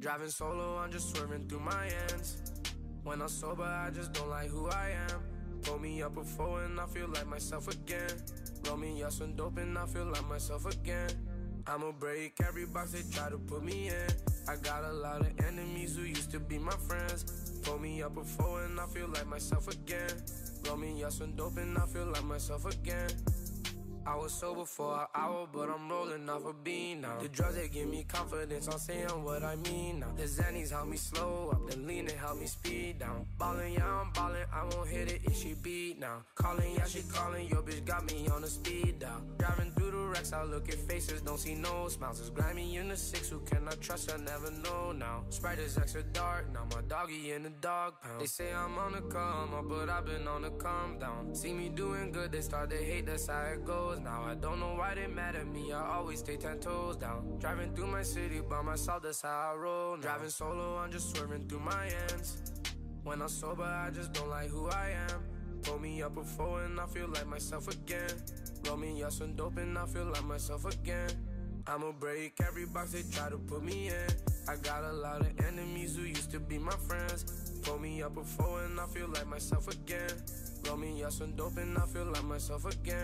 Driving solo, I'm just swerving through my ends. When I'm sober, I just don't like who I am. Pull me up before and I feel like myself again. Roll me up some dope and I feel like myself again. I'ma break every box they try to put me in. I got a lot of enemies who used to be my friends. Pull me up before and I feel like myself again. Roll me up some dope and I feel like myself again. I was sober for an hour, but I'm rolling off a bean now. The drugs, they give me confidence, I'm saying what I mean now. The Xannies help me slow up, the lean, they help me speed down. Ballin', yeah, I'm ballin', I won't hit it if she beat now. Callin', yeah, she callin', your bitch got me on the speed down. Driving through the wrecks, I look at faces, don't see no smiles. It's grimy in the six, who can I trust, I never know now. Sprite is extra dark, now my doggy in the dog pound. They say I'm on the come up, but I've been on the calm down. See me doing good, they start to hate, that's how it goes. Now I don't know why they mad at me, I always stay 10 toes down. Driving through my city by myself, that's how I roll now. Driving solo, I'm just swerving through my ends. When I'm sober, I just don't like who I am. Pull me up before and I feel like myself again. Roll me up some dope and I feel like myself again. I'ma break every box they try to put me in. I got a lot of enemies who used to be my friends. Pull me up before and I feel like myself again. Roll me up some dope and I feel like myself again.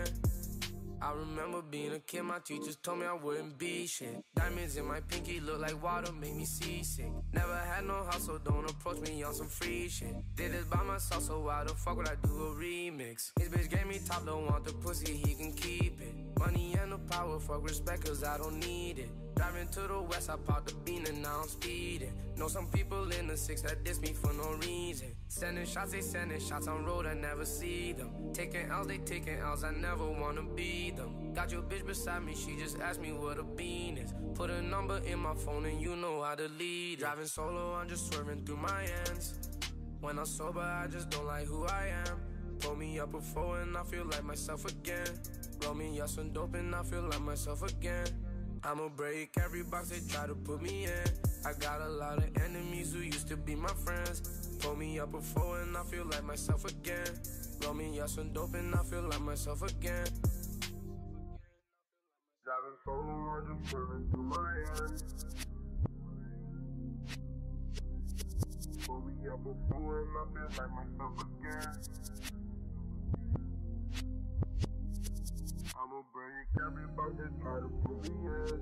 I remember being a kid, my teachers told me I wouldn't be shit. Diamonds in my pinky look like water, make me seasick. Never had no house, so don't approach me on some free shit. Did this by myself, so why the fuck would I do a remix? His bitch gave me top, don't want the pussy, he can keep it. Money and the power, fuck respect, cause I don't need it. Driving to the west, I popped the bean and now I'm speeding. Know some people in the six that diss me for no reason. Sending shots, they sending shots on road, I never see them. Taking L's, they taking L's, I never wanna be them. Got your bitch beside me, she just asked me what a bean is. Put a number in my phone and you know how to lead it. Driving solo, I'm just swerving through my ends. When I'm sober, I just don't like who I am. Pull me up before and I feel like myself again. Roll me up some dope and I feel like myself again. I'ma break every box they try to put me in. I got a lot of enemies who used to be my friends. Pull me up before and I feel like myself again. Roll me up some dope and I feel like myself again. Driving solo, I'm just swerving through my ends. Pull me up before and I feel like myself again. I'ma break every box that try to put me in.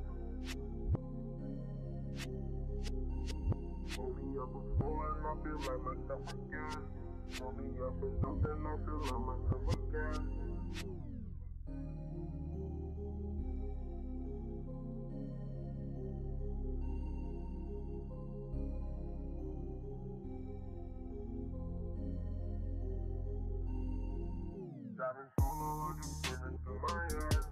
Pull me up before and I feel like myself again. Pull me up and something, I feel like myself again. Driving solo, I'm just swerving through my ends.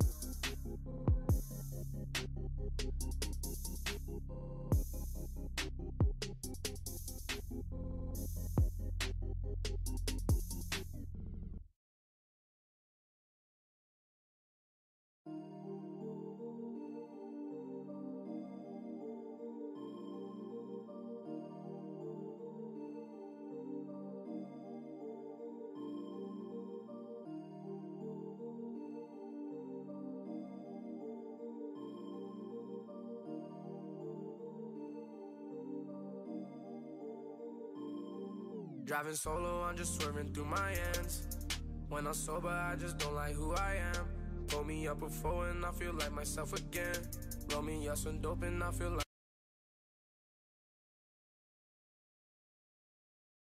Driving solo, I'm just swerving through my ends. When I'm sober, I just don't like who I am. Pull me up before and I feel like myself again. Roll me up some dope and I feel like